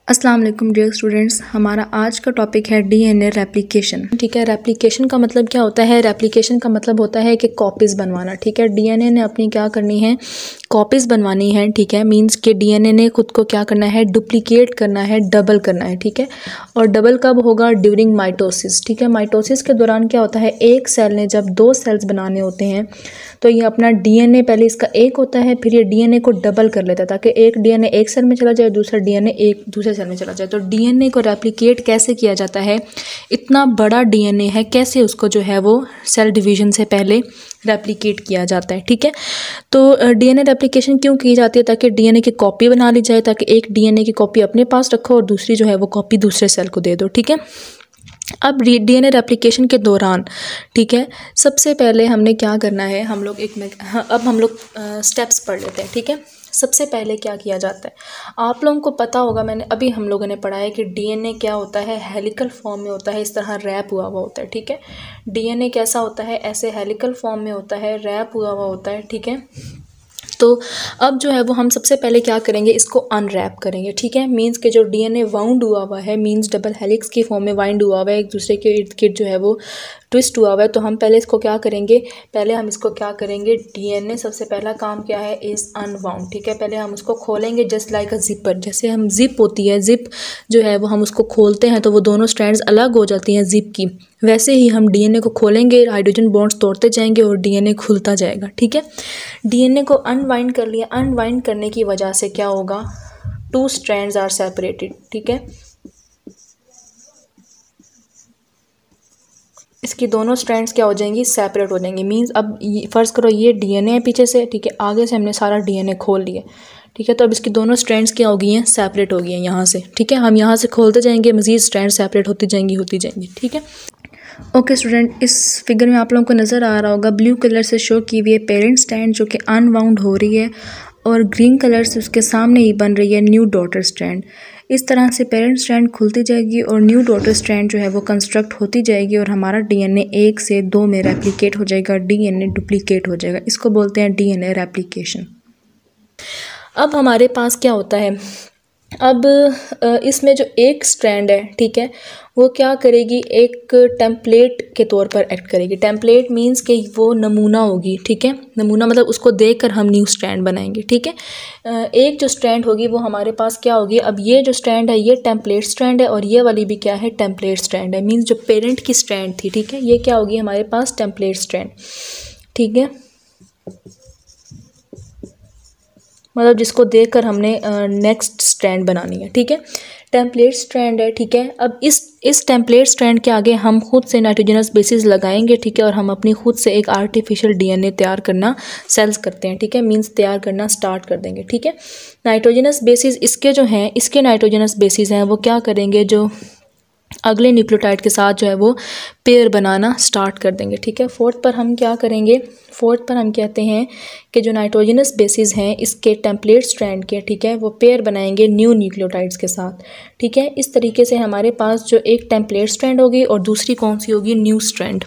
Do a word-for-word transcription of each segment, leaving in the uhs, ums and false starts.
अस्सलाम वालेकुम dear students, हमारा आज का टॉपिक है डीएनए रेप्लिकेशन। ठीक है, रेप्लिकेशन का मतलब क्या होता है? रेप्लिकेशन का मतलब होता है कि कॉपीज़ बनवाना। ठीक है, डीएनए ने अपनी क्या करनी है, कॉपीज़ बनवानी है। ठीक है, मींस के डीएनए ने खुद को क्या करना है, डुप्लीकेट करना है, डबल करना है। ठीक है, और डबल कब होगा? During mitosis. ठीक है, माइटोसिस के दौरान क्या होता है, एक सेल ने जब दो सेल्स बनाने होते हैं तो ये अपना डीएनए पहले इसका एक होता है, फिर ये डीएनए को डबल कर लेता है ताकि एक डीएनए एक सेल में चला जाए, दूसरा डीएनए एक दूसरे सेल में चला जाए। तो डीएनए को रेप्लिकेट कैसे किया जाता है? इतना बड़ा डीएनए है, कैसे उसको जो है वो सेल डिवीजन से पहले रेप्लिकेट किया जाता है। ठीक है, तो डीएनए रेप्लिकेशन क्यों की जाती है? ताकि डीएनए की कॉपी बना ली जाए, ताकि एक डीएनए की कॉपी अपने पास रखो और दूसरी जो है वो कॉपी दूसरे सेल को दे दो। ठीक है, अब डीएनए रेप्लिकेशन के दौरान, ठीक है, सबसे पहले हमने क्या करना है, हम लोग एक में हाँ, अब हम लोग स्टेप्स पढ़ लेते हैं। ठीक है, सबसे पहले क्या किया जाता है, आप लोगों को पता होगा, मैंने अभी हम लोगों ने पढ़ा है कि डीएनए क्या होता है, हेलिकल फॉर्म में होता है, इस तरह रैप हुआ हुआ होता है। ठीक है, डीएनए कैसा होता है, ऐसे हेलिकल फॉर्म में होता है, रैप हुआ हुआ होता है। ठीक है, तो अब जो है वो हम सबसे पहले क्या करेंगे, इसको अनरैप करेंगे। ठीक है, मींस के जो डीएनए वाउंड हुआ हुआ है, मींस डबल हेलिक्स की फॉर्म में वाइंड हुआ हुआ है, एक दूसरे के इर्द गिर्द जो है वो ट्विस्ट हुआ हुआ है, तो हम पहले इसको क्या करेंगे, पहले हम इसको क्या करेंगे, डीएनए सबसे पहला काम क्या है, इज़ अनवाउंड। ठीक है, पहले हम उसको खोलेंगे जस्ट लाइक अ जिपर, जैसे हम जिप होती है, जिप जो है वो हम उसको खोलते हैं तो वो दोनों स्ट्रैंड्स अलग हो जाती हैं जिप की, वैसे ही हम डीएनए को खोलेंगे, हाइड्रोजन बॉन्ड्स तोड़ते जाएंगे और डीएनए खुलता जाएगा। ठीक है, डीएनए को अनवाइंड कर लिया, अनवाइंड करने की वजह से क्या होगा, टू स्ट्रैंड्स आर सेपरेटेड। ठीक है, इसकी दोनों स्ट्रैंड्स क्या हो जाएंगी, सेपरेट हो जाएंगी। मींस अब फर्ज करो ये डीएनए है पीछे से, ठीक है, आगे से हमने सारा डीएनए खोल लिया। ठीक है, तो अब इसकी दोनों स्ट्रैंड्स क्या हो गई हैं, सेपरेट हो गई हैं यहाँ से। ठीक है, हम यहाँ से खोलते जाएंगे, मजीद स्ट्रैंड सेपरेट होती जाएंगी होती जाएंगी। ठीक है, ओके स्टूडेंट, इस फिगर में आप लोगों को नज़र आ रहा होगा, ब्लू कलर से शो की हुई है पेरेंट स्ट्रैंड जो कि अनवाउंड हो रही है, और ग्रीन कलर से उसके सामने ही बन रही है न्यू डॉटर स्ट्रैंड। इस तरह से पेरेंट स्ट्रैंड खुलती जाएगी और न्यू डॉटर स्ट्रैंड जो है वो कंस्ट्रक्ट होती जाएगी और हमारा डीएनए एक से दो में रेप्लिकेट हो जाएगा, डीएनए डुप्लीकेट हो जाएगा। इसको बोलते हैं डीएनए रेप्लिकेशन। अब हमारे पास क्या होता है, अब इसमें जो एक स्ट्रैंड है, ठीक है, वो क्या करेगी, एक टेम्पलेट के तौर पर एक्ट करेगी। टेम्पलेट मींस कि वो नमूना होगी। ठीक है, नमूना मतलब उसको देखकर हम न्यू स्ट्रैंड बनाएंगे। ठीक है, एक जो स्ट्रैंड होगी वो हमारे पास क्या होगी, अब ये जो स्ट्रैंड है ये टेम्पलेट स्ट्रैंड है और ये वाली भी क्या है, टेम्पलेट स्ट्रैंड है। मींस जो पेरेंट की स्ट्रैंड थी, ठीक है, ये क्या होगी हमारे पास, टेम्पलेट स्ट्रैंड। ठीक है, मतलब जिसको देखकर हमने नेक्स्ट स्ट्रैंड बनानी है। ठीक है, टेम्पलेट स्ट्रैंड है। ठीक है, अब इस इस टेम्पलेट स्ट्रैंड के आगे हम खुद से नाइट्रोजनस बेसिस लगाएंगे। ठीक है, और हम अपनी खुद से एक आर्टिफिशियल डीएनए तैयार करना सेल्स करते हैं। ठीक है, मींस तैयार करना स्टार्ट कर देंगे। ठीक है, नाइट्रोजनस बेसिस इसके जो हैं, इसके नाइट्रोजनस बेसिस हैं वो क्या करेंगे, जो अगले न्यूक्लियोटाइड के साथ जो है वो पेयर बनाना स्टार्ट कर देंगे। ठीक है, फोर्थ पर हम क्या करेंगे, फोर्थ पर हम कहते हैं कि जो नाइट्रोजनस बेसिस हैं इसके टेम्पलेट स्ट्रैंड के, ठीक है, वो पेयर बनाएंगे न्यू न्यूक्लियोटाइड्स के साथ। ठीक है, इस तरीके से हमारे पास जो एक टेम्पलेट स्ट्रैंड होगी और दूसरी कौन सी होगी, न्यू स्ट्रैंड।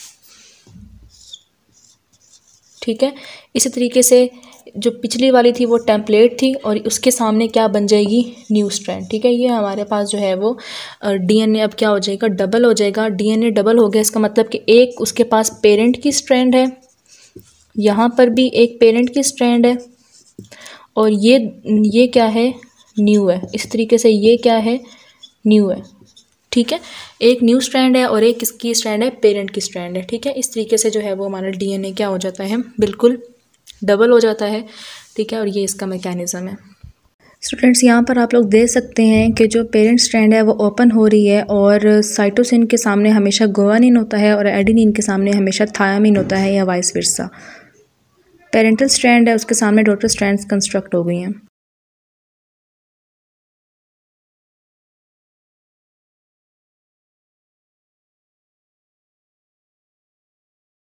ठीक है, इसी तरीके से जो पिछली वाली थी वो टेम्पलेट थी और उसके सामने क्या बन जाएगी, न्यू स्ट्रैंड। ठीक है, ये हमारे पास जो है वो डीएनए अब क्या हो जाएगा, डबल हो जाएगा। डीएनए डबल हो गया, इसका मतलब कि एक उसके पास पेरेंट की स्ट्रैंड है, यहाँ पर भी एक पेरेंट की स्ट्रैंड है, और ये ये क्या है, न्यू है। इस तरीके से ये क्या है, न्यू है। ठीक है, एक न्यू स्ट्रैंड है और एक इसकी स्ट्रैंड है, पेरेंट की स्ट्रैंड है। ठीक है, इस तरीके से जो है वो हमारा डीएनए क्या हो जाता है, बिल्कुल डबल हो जाता है। ठीक है, और ये इसका मैकेनिज़्म है। स्टूडेंट्स, यहाँ पर आप लोग देख सकते हैं कि जो पेरेंट स्ट्रैंड है वो ओपन हो रही है और साइटोसिन के सामने हमेशा गुआनिन होता है और एडेनिन के सामने हमेशा थायामिन होता है, या वाइस वर्सा। पेरेंटल स्ट्रैंड है, उसके सामने डॉटर स्ट्रैंड्स कंस्ट्रक्ट हो गई हैं।